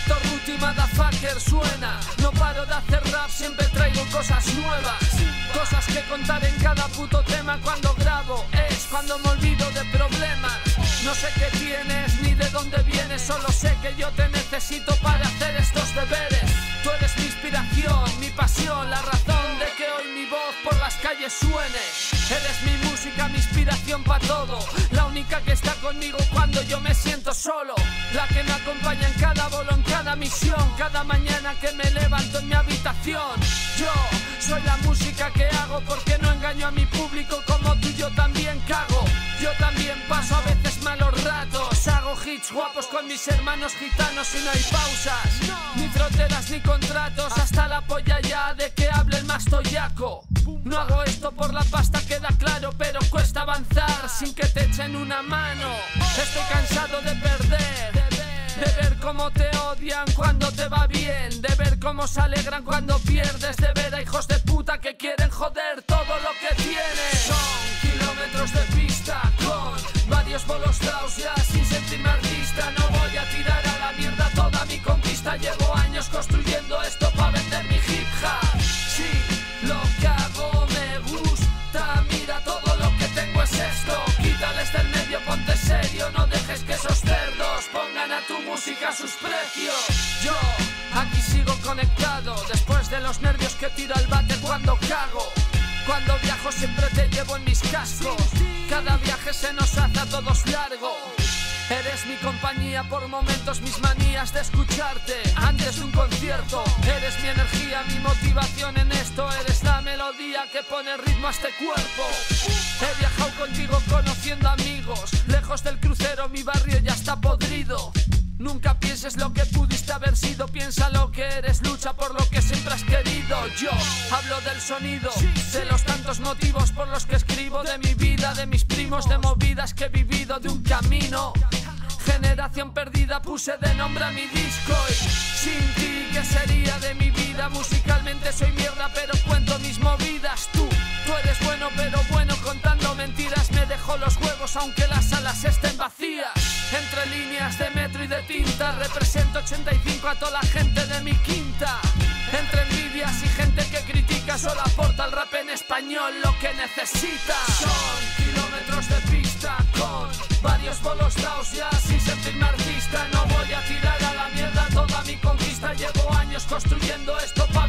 Esto Ruti Motherfucker suena. No paro de hacer rap, siempre traigo cosas nuevas. Cosas que contar en cada puto tema cuando grabo. Es cuando me olvido de problemas. No sé qué tienes ni de dónde vienes, solo sé que yo te necesito para hacer estos deberes. Tú eres mi inspiración, mi pasión, la razón de que hoy mi voz por las calles suene. Eres mi música, mi inspiración para todo, la única que está conmigo cuando yo me siento solo, la que me acompaña en cada bolo, en cada misión, cada mañana que me levanto en mi habitación. Yo soy la música que hago porque no engaño a mi público, como tú yo también cago. Yo también paso a veces malos ratos, hago hits guapos con mis hermanos gitanos y no hay pausas, ni fronteras ni contratos, hasta la polla ya de que hable el más toyaco. No hago esto por la pasta, queda claro, pero cuesta avanzar sin que te echen una mano. Estoy cansado de perder, de ver cómo te odian cuando te va bien, de ver cómo se alegran cuando pierdes, de ver a hijos de puta que quieren joder todo lo que tienes. Son kilómetros de pista con varios bolos dados ya sin sentirme artista. No voy a tirar a la mierda toda mi conquista, llevo años construyendo esto para vender mi hip hop. Sí, lo que hago me gusta, mira todo lo que tengo es esto. Quítales del medio, ponte serio, no dejes que esos cerdos pongan a tu música sus precios. Yo aquí sigo conectado, después de los nervios que tiro al bate cuando cago. Cuando viajo siempre te llevo en mis cascos, cada viaje se nos hace a todos largo. Eres mi compañía por momentos, mis manías de escucharte antes de un concierto. Eres mi energía, mi motivación en esto. Eres la melodía que pone ritmo a este cuerpo. He viajado contigo conociendo amigos, lejos del crucero mi barrio ya está podrido. Nunca pienses lo que pudiste haber sido, piensa lo que eres, lucha por lo que siempre has querido. Yo hablo del sonido, de los tantos motivos por los que escribo, de mi vida, de mis primos, de movidas que he vivido, de un camino. Generación perdida puse de nombre a mi disco y sin ti, ¿qué sería de mi vida? Musicalmente soy mierda pero cuento mis movidas. Tú eres bueno pero bueno contando mentiras, me dejo los huevos aunque las salas estén vacías. Entre líneas de metro y de tinta represento 85 a toda la gente de mi quinta. Entre envidias y gente que critica solo aporta el rap en español lo que necesita. Son kilómetros de pista con varios bolos dados ya sin sentirme artista. No voy a tirar a la mierda toda mi conquista, llevo años construyendo esto para